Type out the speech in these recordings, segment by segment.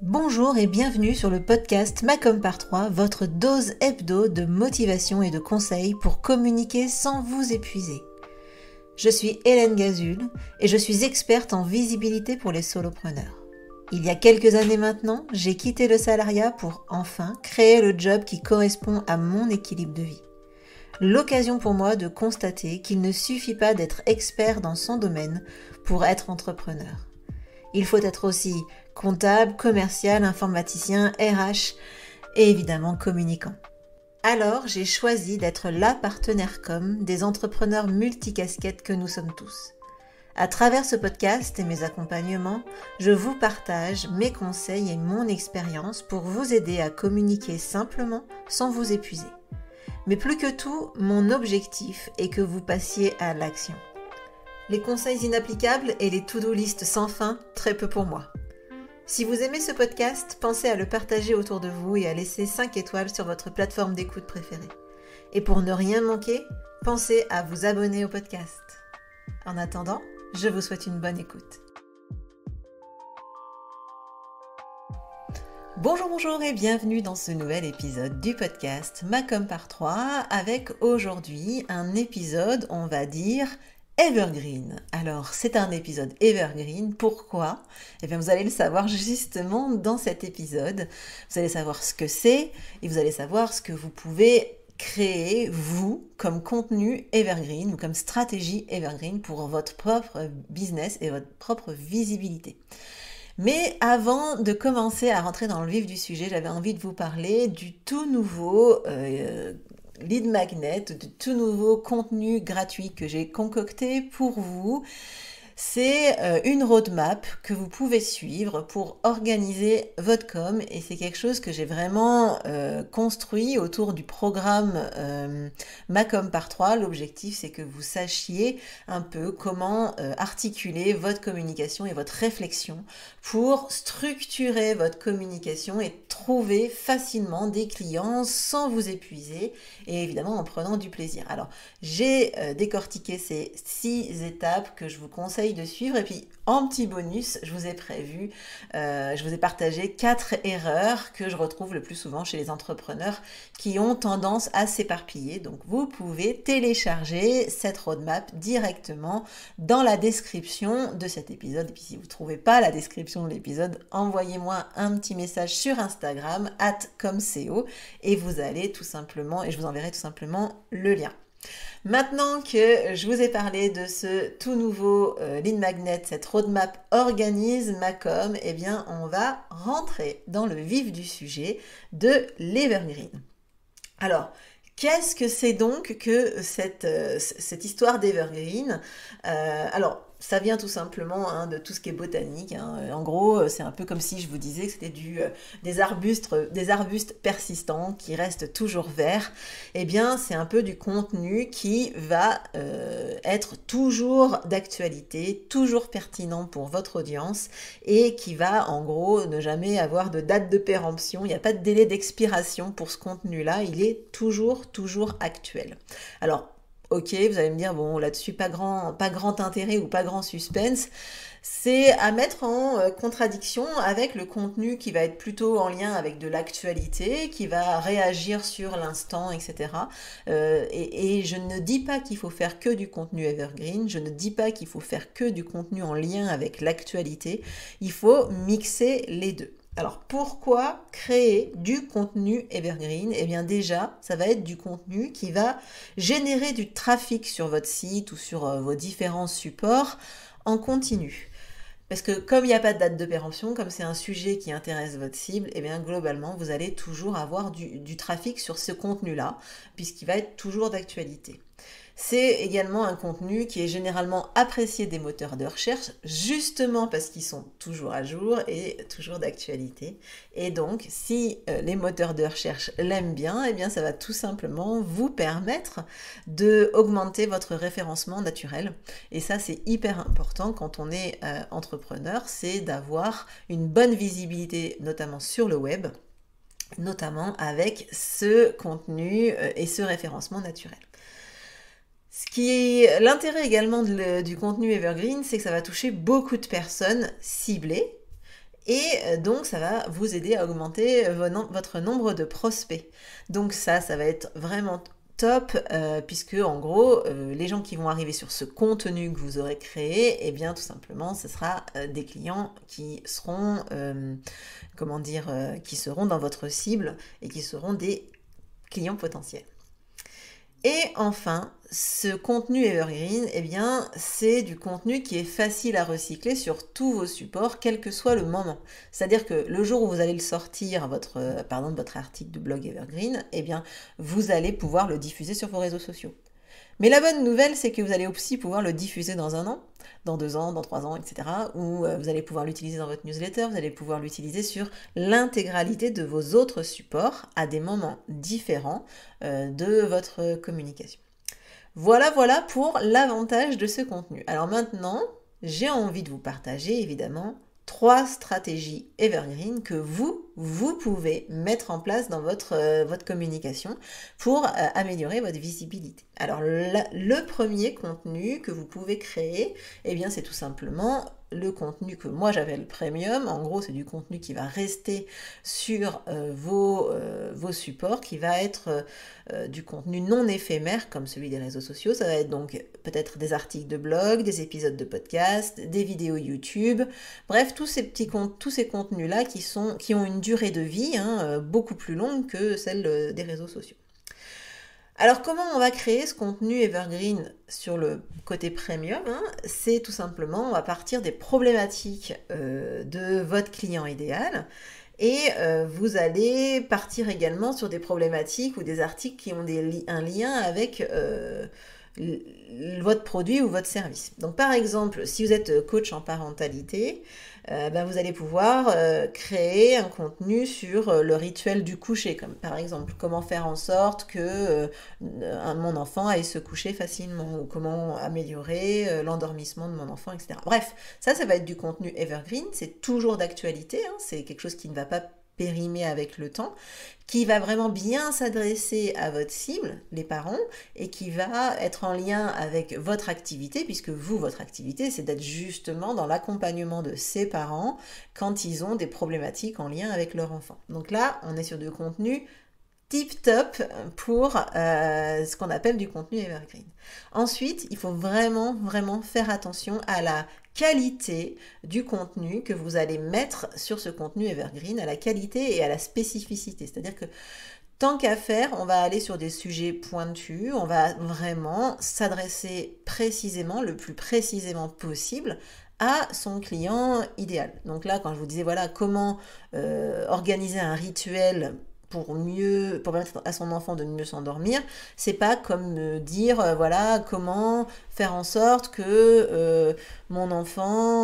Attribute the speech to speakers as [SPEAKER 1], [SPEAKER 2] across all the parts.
[SPEAKER 1] Bonjour et bienvenue sur le podcast Macom par 3, votre dose hebdo de motivation et de conseils pour communiquer sans vous épuiser. Je suis Hélène Gazul et je suis experte en visibilité pour les solopreneurs. Il y a quelques années maintenant, j'ai quitté le salariat pour enfin créer le job qui correspond à mon équilibre de vie. L'occasion pour moi de constater qu'il ne suffit pas d'être expert dans son domaine pour être entrepreneur. Il faut être aussi comptable, commercial, informaticien, RH et évidemment communicant. Alors, j'ai choisi d'être la partenaire com des entrepreneurs multicasquettes que nous sommes tous. À travers ce podcast et mes accompagnements, je vous partage mes conseils et mon expérience pour vous aider à communiquer simplement sans vous épuiser. Mais plus que tout, mon objectif est que vous passiez à l'action. Les conseils inapplicables et les to-do list sans fin, très peu pour moi. Si vous aimez ce podcast, pensez à le partager autour de vous et à laisser 5 étoiles sur votre plateforme d'écoute préférée. Et pour ne rien manquer, pensez à vous abonner au podcast. En attendant, je vous souhaite une bonne écoute. Bonjour et bienvenue dans ce nouvel épisode du podcast Macom par 3 avec aujourd'hui un épisode, on va dire, Evergreen. Alors, c'est un épisode Evergreen. Pourquoi ? Eh bien, vous allez le savoir justement dans cet épisode. Vous allez savoir ce que c'est et vous allez savoir ce que vous pouvez créer, vous, comme contenu Evergreen ou comme stratégie Evergreen pour votre propre business et votre propre visibilité. Mais avant de commencer à rentrer dans le vif du sujet, j'avais envie de vous parler du tout nouveau lead magnet, de tout nouveau contenu gratuit que j'ai concocté pour vous. C'est une roadmap que vous pouvez suivre pour organiser votre com et c'est quelque chose que j'ai vraiment construit autour du programme Macom par 3. L'objectif, c'est que vous sachiez un peu comment articuler votre communication et votre réflexion pour structurer votre communication et trouver facilement des clients sans vous épuiser et évidemment en prenant du plaisir. Alors, j'ai décortiqué ces 6 étapes que je vous conseille de suivre et puis en petit bonus, je vous ai partagé 4 erreurs que je retrouve le plus souvent chez les entrepreneurs qui ont tendance à s'éparpiller. Donc, vous pouvez télécharger cette roadmap directement dans la description de cet épisode. Et puis, si vous ne trouvez pas la description de l'épisode, envoyez-moi un petit message sur Instagram @comco et vous allez tout simplement, et je vous enverrai tout simplement le lien. Maintenant que je vous ai parlé de ce tout nouveau lead magnet, cette roadmap organise Macom, eh bien on va rentrer dans le vif du sujet de l'Evergreen. Alors, qu'est-ce que c'est donc que cette histoire d'Evergreen ? Alors, ça vient tout simplement de tout ce qui est botanique. En gros, c'est un peu comme si je vous disais que c'était des arbustes persistants qui restent toujours verts. Eh bien, c'est un peu du contenu qui va être toujours d'actualité, toujours pertinent pour votre audience et qui va, en gros, ne jamais avoir de date de péremption. Il n'y a pas de délai d'expiration pour ce contenu-là. Il est toujours actuel. Alors, ok, vous allez me dire, bon, là-dessus, pas grand intérêt ou pas grand suspense. C'est à mettre en contradiction avec le contenu qui va être plutôt en lien avec de l'actualité, qui va réagir sur l'instant, etc. Et je ne dis pas qu'il faut faire que du contenu evergreen, je ne dis pas qu'il faut faire que du contenu en lien avec l'actualité. Il faut mixer les deux. Alors, pourquoi créer du contenu evergreen ? Eh bien déjà, ça va être du contenu qui va générer du trafic sur votre site ou sur vos différents supports en continu. Parce que comme il n'y a pas de date de péremption, comme c'est un sujet qui intéresse votre cible, eh bien globalement, vous allez toujours avoir du trafic sur ce contenu-là, puisqu'il va être toujours d'actualité. C'est également un contenu qui est généralement apprécié des moteurs de recherche, justement parce qu'ils sont toujours à jour et toujours d'actualité. Et donc, si les moteurs de recherche l'aiment bien, eh bien ça va tout simplement vous permettre d'augmenter votre référencement naturel. Et ça, c'est hyper important quand on est entrepreneur, c'est d'avoir une bonne visibilité, notamment sur le web, notamment avec ce contenu et ce référencement naturel. L'intérêt également du contenu Evergreen, c'est que ça va toucher beaucoup de personnes ciblées Et donc, ça va vous aider à augmenter votre nombre de prospects. Donc ça va être vraiment top, puisque en gros, les gens qui vont arriver sur ce contenu que vous aurez créé, eh bien tout simplement, ce sera des clients qui seront, qui seront dans votre cible et qui seront des clients potentiels. Et enfin, ce contenu evergreen, eh bien, c'est du contenu qui est facile à recycler sur tous vos supports, quel que soit le moment. C'est-à-dire que le jour où vous allez le sortir, votre article de blog evergreen, eh bien, vous allez pouvoir le diffuser sur vos réseaux sociaux. Mais la bonne nouvelle, c'est que vous allez aussi pouvoir le diffuser dans 1 an, dans 2 ans, dans 3 ans, etc. Ou vous allez pouvoir l'utiliser dans votre newsletter, vous allez pouvoir l'utiliser sur l'intégralité de vos autres supports à des moments différents de votre communication. Voilà pour l'avantage de ce contenu. Alors maintenant, j'ai envie de vous partager évidemment 3 stratégies evergreen que vous pouvez mettre en place dans votre communication pour améliorer votre visibilité. Alors le premier contenu que vous pouvez créer, eh bien c'est tout simplement le contenu que moi j'appelle premium. En gros, c'est du contenu qui va rester sur vos supports, qui va être du contenu non éphémère comme celui des réseaux sociaux. Ça va être donc peut-être des articles de blog, des épisodes de podcast, des vidéos YouTube, bref, tous ces contenus-là qui ont une durée de vie beaucoup plus longue que celle des réseaux sociaux. Alors comment on va créer ce contenu evergreen sur le côté premium? C'est tout simplement, on va partir des problématiques de votre client idéal et vous allez partir également sur des problématiques ou des articles qui ont un lien avec votre produit ou votre service. Donc par exemple, si vous êtes coach en parentalité, vous allez pouvoir créer un contenu sur le rituel du coucher, comme par exemple comment faire en sorte que mon enfant aille se coucher facilement, ou comment améliorer l'endormissement de mon enfant, etc. Bref, ça va être du contenu evergreen, c'est toujours d'actualité, c'est quelque chose qui ne va pas périmé avec le temps, qui va vraiment bien s'adresser à votre cible, les parents, et qui va être en lien avec votre activité, puisque votre activité, c'est d'être justement dans l'accompagnement de ces parents quand ils ont des problématiques en lien avec leur enfant. Donc là, on est sur du contenu tip-top pour ce qu'on appelle du contenu evergreen. Ensuite, il faut vraiment faire attention à la qualité du contenu que vous allez mettre sur ce contenu evergreen, à la qualité et à la spécificité. C'est-à-dire que tant qu'à faire, on va aller sur des sujets pointus, on va vraiment s'adresser précisément, le plus précisément possible, à son client idéal. Donc là, quand je vous disais, voilà, comment organiser un rituel pour permettre à son enfant de mieux s'endormir, c'est pas comme dire voilà comment faire en sorte que mon enfant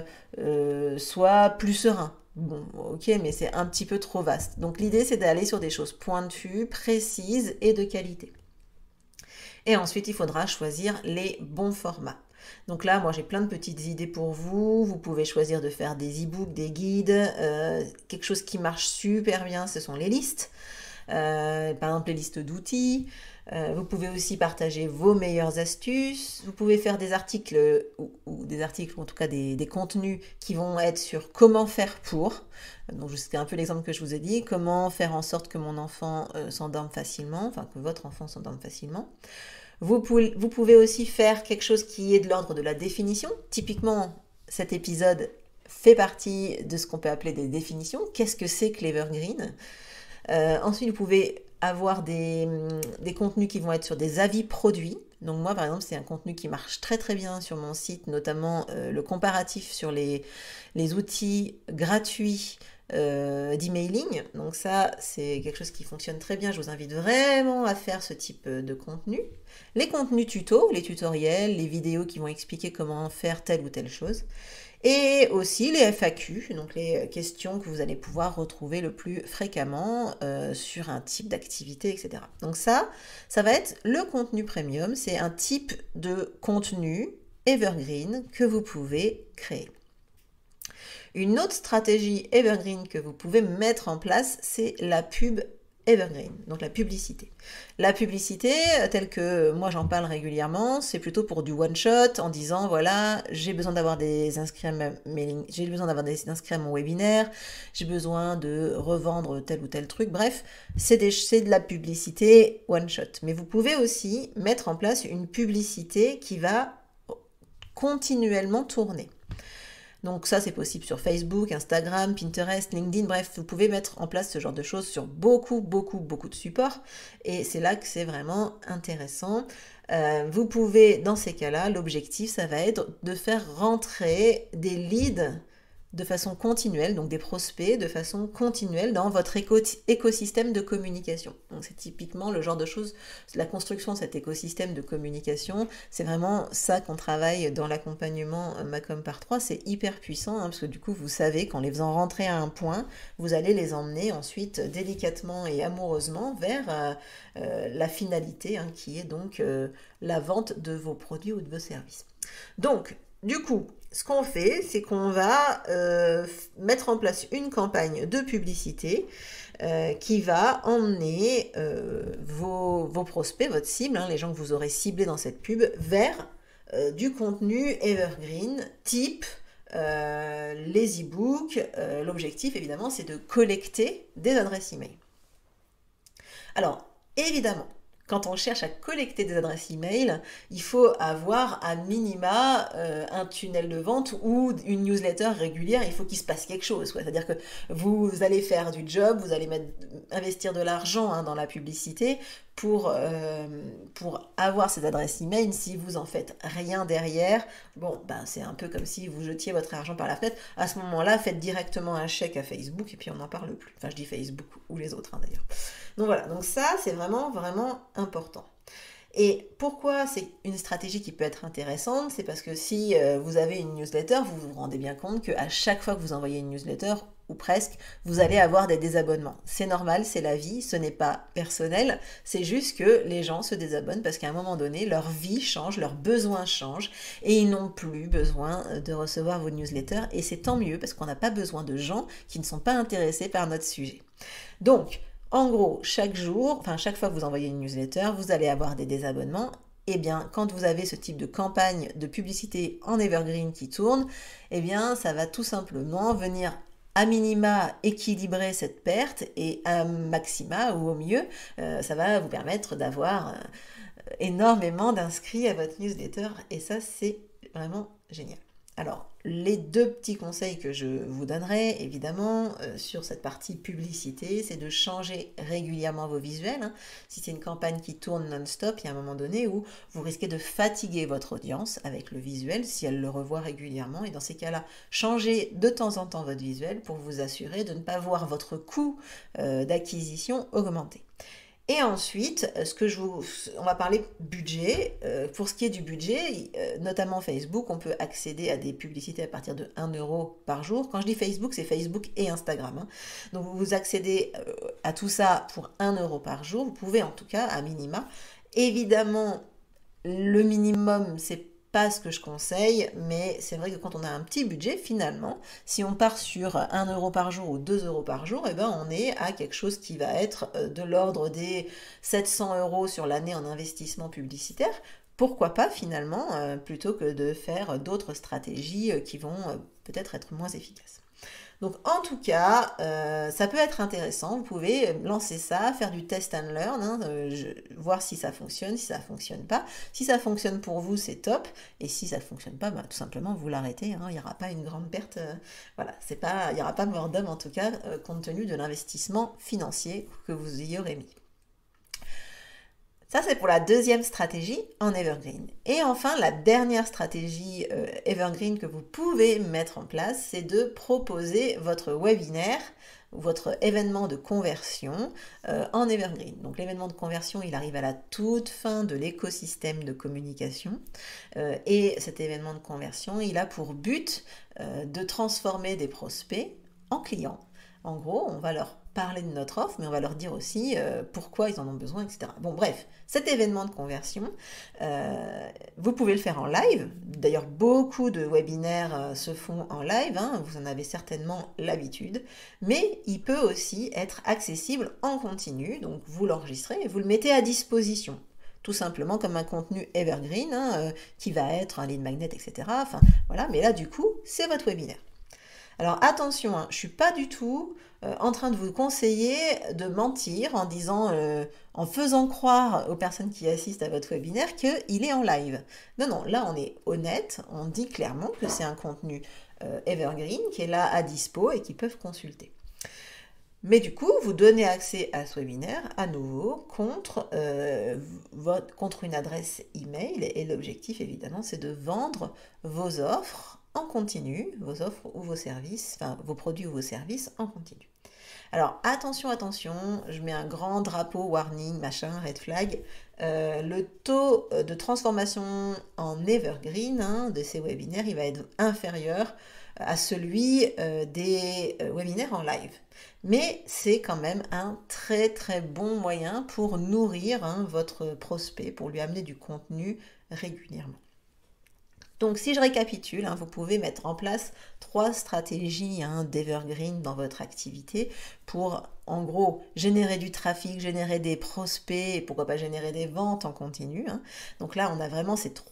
[SPEAKER 1] soit plus serein. Bon, ok, mais c'est un petit peu trop vaste. Donc l'idée, c'est d'aller sur des choses pointues, précises et de qualité. Et ensuite, il faudra choisir les bons formats. Donc là, moi, j'ai plein de petites idées pour vous. Vous pouvez choisir de faire des e-books, des guides. Quelque chose qui marche super bien, ce sont les listes. Par exemple, les listes d'outils. Vous pouvez aussi partager vos meilleures astuces. Vous pouvez faire des articles, ou des articles, ou en tout cas des contenus qui vont être sur comment faire pour. Donc, c'était un peu l'exemple que je vous ai dit. Comment faire en sorte que mon enfant s'endorme facilement, enfin que votre enfant s'endorme facilement. Vous pouvez aussi faire quelque chose qui est de l'ordre de la définition. Typiquement, cet épisode fait partie de ce qu'on peut appeler des définitions. Qu'est-ce que c'est que l'evergreen ? Ensuite, vous pouvez avoir des contenus qui vont être sur des avis produits. Donc moi, par exemple, c'est un contenu qui marche très très bien sur mon site, notamment le comparatif sur les outils gratuits d'emailing. Donc ça, c'est quelque chose qui fonctionne très bien. Je vous invite vraiment à faire ce type de contenu. Les contenus tutos, les tutoriels, les vidéos qui vont expliquer comment faire telle ou telle chose. Et aussi les FAQ, donc les questions que vous allez pouvoir retrouver le plus fréquemment sur un type d'activité, etc. Donc ça va être le contenu premium. C'est un type de contenu evergreen que vous pouvez créer. Une autre stratégie evergreen que vous pouvez mettre en place, c'est la pub evergreen, donc la publicité. La publicité, telle que moi j'en parle régulièrement, c'est plutôt pour du one-shot en disant voilà, j'ai besoin d'avoir des inscrits à ma mailing, j'ai besoin d'avoir des inscrits à mon webinaire, j'ai besoin de revendre tel ou tel truc, bref, c'est de la publicité one-shot. Mais vous pouvez aussi mettre en place une publicité qui va continuellement tourner. Donc ça, c'est possible sur Facebook, Instagram, Pinterest, LinkedIn, bref, vous pouvez mettre en place ce genre de choses sur beaucoup de supports et c'est là que c'est vraiment intéressant. Vous pouvez, dans ces cas-là, l'objectif, ça va être de faire rentrer des leads de façon continuelle, donc des prospects de façon continuelle dans votre écosystème de communication. Donc c'est typiquement le genre de choses, la construction de cet écosystème de communication, c'est vraiment ça qu'on travaille dans l'accompagnement Macom par 3, c'est hyper puissant, hein, parce que du coup vous savez qu'en les faisant rentrer à un point, vous allez les emmener ensuite délicatement et amoureusement vers la finalité, hein, qui est donc la vente de vos produits ou de vos services. Donc, du coup, ce qu'on fait, c'est qu'on va mettre en place une campagne de publicité qui va emmener vos prospects, votre cible, hein, les gens que vous aurez ciblés dans cette pub, vers du contenu evergreen type les e-books. L'objectif, évidemment, c'est de collecter des adresses email. Alors, évidemment, quand on cherche à collecter des adresses email, il faut avoir à minima un tunnel de vente ou une newsletter régulière. Il faut qu'il se passe quelque chose. C'est-à-dire que vous allez faire du job, vous allez investir de l'argent, hein, dans la publicité pour avoir ces adresses email. Si vous en faites rien derrière, bon, ben, c'est un peu comme si vous jetiez votre argent par la fenêtre. À ce moment-là, faites directement un chèque à Facebook et puis on n'en parle plus. Enfin, je dis Facebook ou les autres, hein, d'ailleurs. Donc voilà, donc ça, c'est vraiment important. Et pourquoi c'est une stratégie qui peut être intéressante? C'est parce que si vous avez une newsletter, vous vous rendez bien compte qu'à chaque fois que vous envoyez une newsletter, ou presque, vous allez avoir des désabonnements. C'est normal, c'est la vie, ce n'est pas personnel, c'est juste que les gens se désabonnent parce qu'à un moment donné, leur vie change, leurs besoins changent et ils n'ont plus besoin de recevoir vos newsletters et c'est tant mieux parce qu'on n'a pas besoin de gens qui ne sont pas intéressés par notre sujet. Donc, en gros, chaque jour, enfin chaque fois que vous envoyez une newsletter, vous allez avoir des désabonnements. Eh bien, quand vous avez ce type de campagne de publicité en evergreen qui tourne, eh bien, ça va tout simplement venir à minima équilibrer cette perte et à maxima ou au mieux, ça va vous permettre d'avoir énormément d'inscrits à votre newsletter et ça, c'est vraiment génial. Alors, les deux petits conseils que je vous donnerai, évidemment, sur cette partie publicité, c'est de changer régulièrement vos visuels. Hein. Si c'est une campagne qui tourne non-stop, il y a un moment donné où vous risquez de fatiguer votre audience avec le visuel si elle le revoit régulièrement. Et dans ces cas-là, changez de temps en temps votre visuel pour vous assurer de ne pas voir votre coût d'acquisition augmenter. Et ensuite, on va parler budget. Pour ce qui est du budget, notamment Facebook, on peut accéder à des publicités à partir de 1 euro par jour. Quand je dis Facebook, c'est Facebook et Instagram. Hein. Donc vous accédez à tout ça pour 1 euro par jour. Vous pouvez en tout cas, à minima. Évidemment, le minimum, c'est pas ce que je conseille, mais c'est vrai que quand on a un petit budget, finalement, si on part sur 1 euro par jour ou 2 euros par jour, eh ben on est à quelque chose qui va être de l'ordre des 700 euros sur l'année en investissement publicitaire. Pourquoi pas finalement, plutôt que de faire d'autres stratégies qui vont peut-être être moins efficaces. Donc en tout cas, ça peut être intéressant, vous pouvez lancer ça, faire du test and learn, hein, voir si ça fonctionne, si ça ne fonctionne pas. Si ça fonctionne pour vous, c'est top, et si ça ne fonctionne pas, bah, tout simplement vous l'arrêtez, hein, il n'y aura pas une grande perte, voilà, il n'y aura pas mort d'homme en tout cas, compte tenu de l'investissement financier que vous y aurez mis. Ça, c'est pour la deuxième stratégie en evergreen. Et enfin, la dernière stratégie evergreen que vous pouvez mettre en place, c'est de proposer votre webinaire, votre événement de conversion en evergreen. Donc l'événement de conversion, il arrive à la toute fin de l'écosystème de communication. Et cet événement de conversion, il a pour but de transformer des prospects en clients. En gros, on va leur parler de notre offre, mais on va leur dire aussi pourquoi ils en ont besoin, etc. Bon, bref, cet événement de conversion, vous pouvez le faire en live. D'ailleurs, beaucoup de webinaires se font en live, hein, vous en avez certainement l'habitude, mais il peut aussi être accessible en continu, donc vous l'enregistrez et vous le mettez à disposition. Tout simplement comme un contenu evergreen, hein, qui va être un lead magnet, etc. Enfin, voilà, mais là, du coup, c'est votre webinaire. Alors attention, hein, je ne suis pas du tout en train de vous conseiller de mentir en disant, en faisant croire aux personnes qui assistent à votre webinaire qu'il est en live. Non, non, là on est honnête, on dit clairement que c'est un contenu evergreen qui est là à dispo et qu'ils peuvent consulter. Mais du coup, vous donnez accès à ce webinaire à nouveau contre une adresse email et l'objectif évidemment c'est de vendre vos offres en continu, vos offres ou vos services, enfin vos produits ou vos services en continu. Alors attention, attention, je mets un grand drapeau, warning, machin, red flag. Le taux de transformation en evergreen, hein, de ces webinaires, il va être inférieur à celui des webinaires en live. Mais c'est quand même un très très bon moyen pour nourrir, hein, votre prospect, pour lui amener du contenu régulièrement. Donc si je récapitule, hein, vous pouvez mettre en place 3 stratégies, hein, d'evergreen dans votre activité pour en gros générer du trafic, générer des prospects et pourquoi pas générer des ventes en continu, hein. Donc là on a vraiment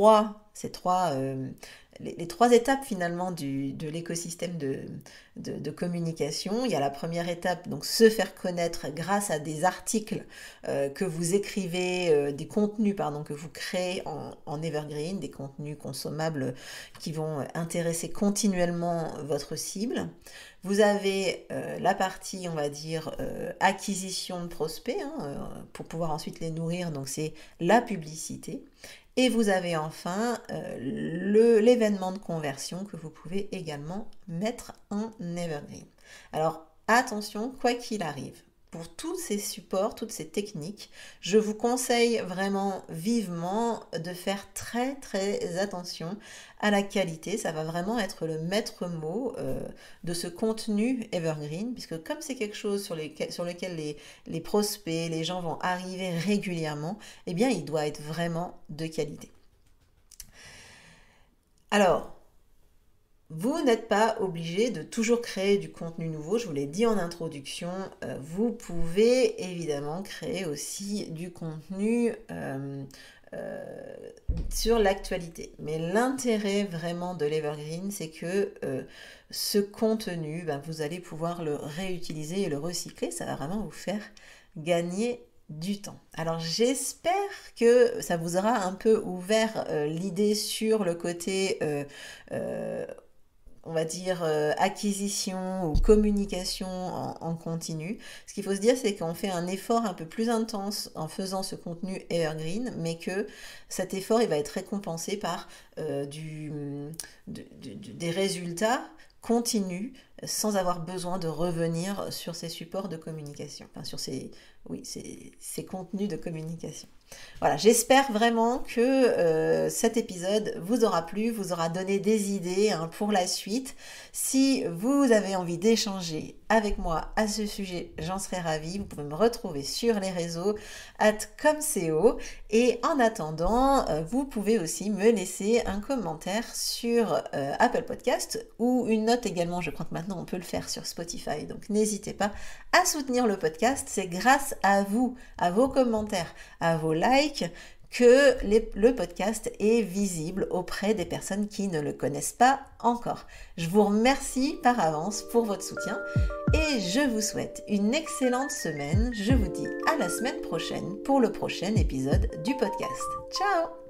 [SPEAKER 1] les 3 étapes finalement de l'écosystème de communication. Il y a la première étape, donc se faire connaître grâce à des articles que vous écrivez, des contenus que vous créez en evergreen, des contenus consommables qui vont intéresser continuellement votre cible. Vous avez la partie, on va dire, acquisition de prospects, hein, pour pouvoir ensuite les nourrir, donc c'est la publicité. Et vous avez enfin l'événement de conversion que vous pouvez également mettre en evergreen. Alors attention, quoi qu'il arrive, pour tous ces supports, toutes ces techniques, je vous conseille vraiment vivement de faire très très attention à la qualité. Ça va vraiment être le maître mot de ce contenu evergreen, puisque comme c'est quelque chose sur lequel les prospects, les gens vont arriver régulièrement, eh bien il doit être vraiment de qualité. Alors, vous n'êtes pas obligé de toujours créer du contenu nouveau, je vous l'ai dit en introduction, vous pouvez évidemment créer aussi du contenu sur l'actualité. Mais l'intérêt vraiment de l'Evergreen, c'est que ce contenu, vous allez pouvoir le réutiliser et le recycler, ça va vraiment vous faire gagner du temps. Alors j'espère que ça vous aura un peu ouvert l'idée sur le côté on va dire acquisition ou communication en continu. Ce qu'il faut se dire, c'est qu'on fait un effort un peu plus intense en faisant ce contenu evergreen, mais que cet effort il va être récompensé par des résultats continus sans avoir besoin de revenir sur ces supports de communication, enfin sur ces contenus de communication. Voilà, j'espère vraiment que cet épisode vous aura plu, vous aura donné des idées, hein, pour la suite. Si vous avez envie d'échanger avec moi à ce sujet, j'en serais ravie. Vous pouvez me retrouver sur les réseaux @comco et en attendant, vous pouvez aussi me laisser un commentaire sur Apple Podcast ou une note également. Je crois que maintenant on peut le faire sur Spotify, donc n'hésitez pas à soutenir le podcast. C'est grâce à vous, à vos commentaires, à vos likes que le podcast est visible auprès des personnes qui ne le connaissent pas encore. Je vous remercie par avance pour votre soutien et je vous souhaite une excellente semaine. Je vous dis à la semaine prochaine pour le prochain épisode du podcast. Ciao!